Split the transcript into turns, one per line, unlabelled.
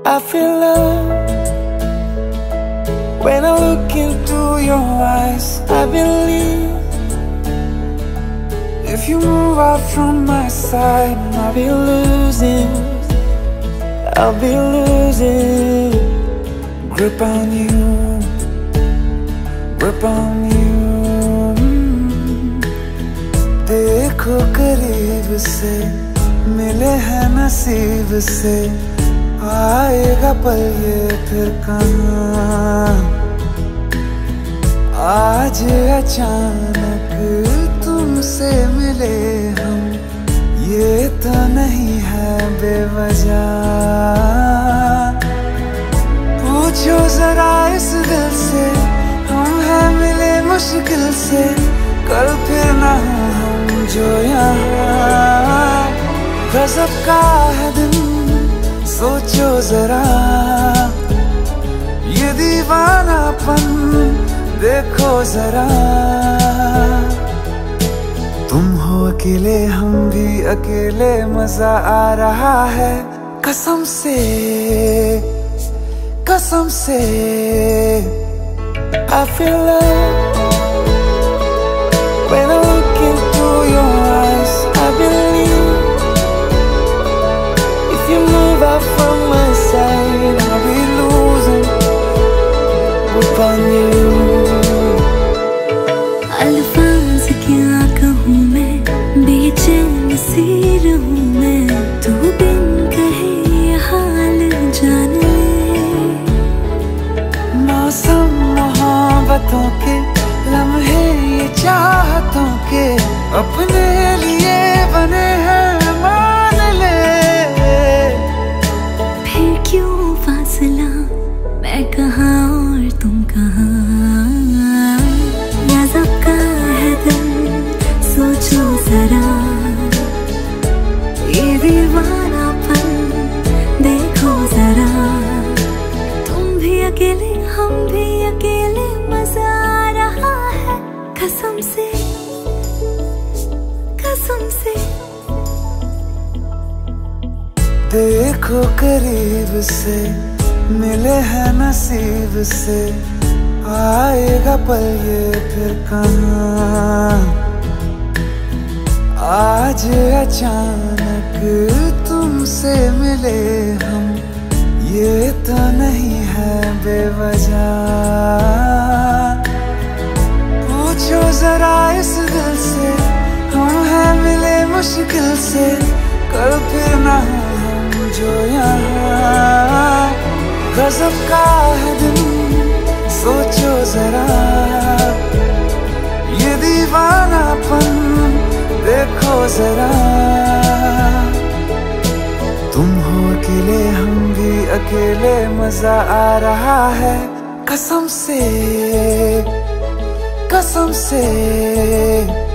I feel love when I look into your eyes. I believe if you move out from my side, I'll be losing grip on you, grip on you. देखो करीब से मिले हैं नसीब से, आएगा पल ये फिर कहाँ। आज अचानक तुमसे मिले हम, ये तो नहीं है बेवजह। पूछो जरा इस दिल से, हम हैं मिले मुश्किल से, कल फिर ना हो हम जो यहाँ। गजब का है दिन सोचो जरा, ये दीवानापन देखो जरा। तुम हो अकेले हम भी अकेले, मजा आ रहा है कसम से, कसम से। I feel love when I look into your eyes. I believe if you move out from my side, I'll be losing grip on you.
अल्फाज क्या कहूँ मैं, बेचैन सी रहूँ मैं, तू बिन कहे ये हाल जान ले।
मौसम मोहब्बतों के लम्हे ये चाहतों के, अपने लिए बने हैं मान ले।
फिर क्यों फासला, मैं कहाँ और तुम कहाँ। गजब का है दिल सोचो जरा, ये दीवानापन देखो जरा। तुम भी अकेले हम भी अकेले, मजा आ रहा है कसम से, कसम से।
देखो करीब से मिले हैं नसीब से, आएगा पल ये फिर कहाँ। आज अचानक तुमसे मिले हम, ये तो नहीं है बेवजह। पूछो जरा इस दिल से, हम हैं मिले मुश्किल से, कल फिर ना हो हम जो यहाँ। गजब का है दिन सोचो जरा, ये दीवानापन देखो जरा। तुम हो अकेले हम भी अकेले, मजा आ रहा है कसम से, कसम से।